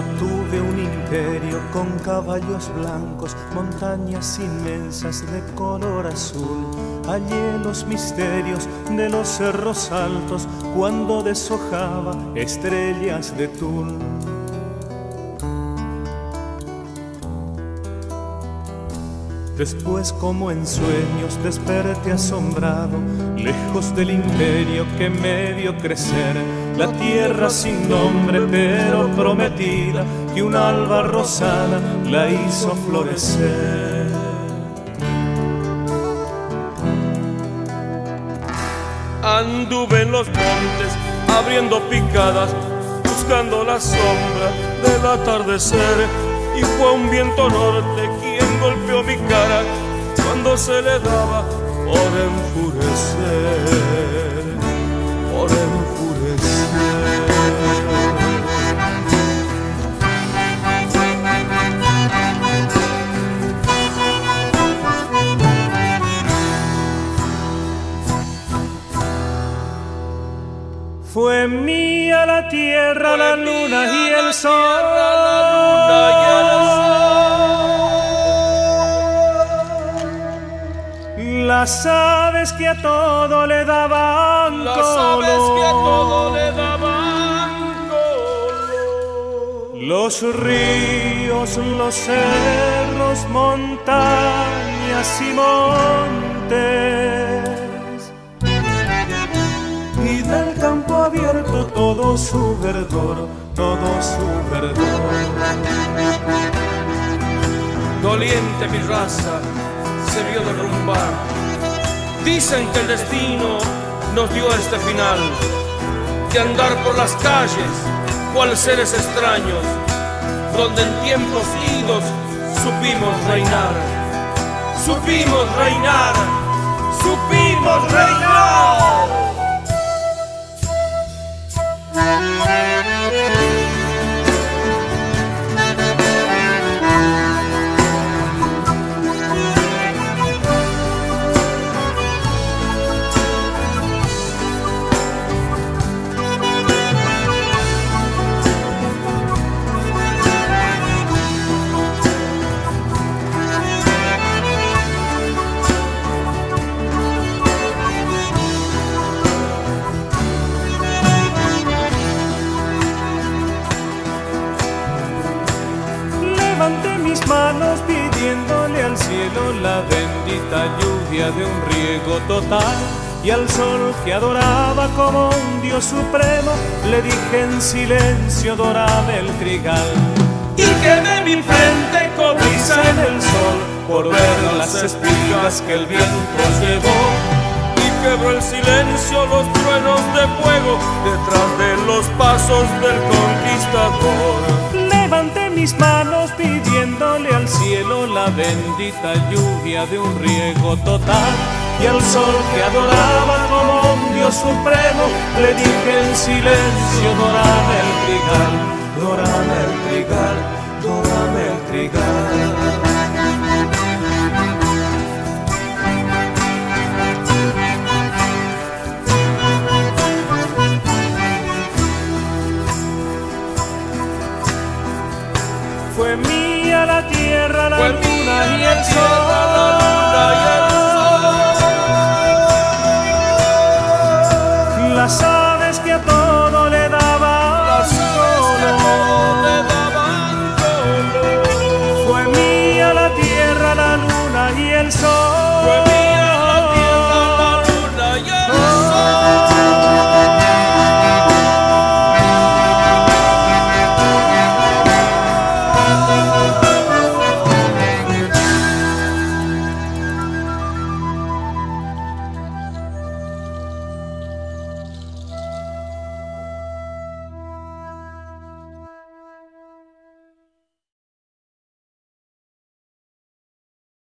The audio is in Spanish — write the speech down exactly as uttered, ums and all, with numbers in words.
tuve un imperio con caballos blancos, montañas inmensas de color azul. Hallé los misterios de los cerros altos cuando deshojaba estrellas de tul. Después, como en sueños, desperté asombrado, lejos del imperio que me vio crecer. La tierra sin nombre pero prometida, que un alba rosada la hizo florecer. Anduve en los montes, abriendo picadas, buscando la sombra del atardecer. Y fue un viento norte quien golpeó mi cara cuando se le daba por enfurecer, por enfurecer. Fue mía la tierra, la luna y el sol. Las aves que a todo le daban Las color. aves que a todo le daban color. Los ríos, los cerros, montañas y montes. Y del campo abierto todo su verdor, todo su verdor. Doliente mi raza se vio derrumbar. Dicen que el destino nos dio este final, de andar por las calles cual seres extraños, donde en tiempos idos supimos reinar, supimos reinar, supimos reinar. Levanté mis manos pidiéndole al cielo la bendita lluvia de un riego total. Y al sol que adoraba como un dios supremo, le dije en silencio, dorame el trigal. Y quedé mi frente cobriza en el sol, por ver las espigas que el viento llevó. Y quebró el silencio los truenos de fuego detrás de los pasos del conquistador. Levanté mis manos pidiéndole al cielo la bendita lluvia de un riego total. Y al sol que adoraba como un dios supremo, le dije en silencio, dorame el trigal, dorame el trigal, dorame el trigal. Fue mía la tierra, la Fue luna mía y la el tierra, la luna y el sol.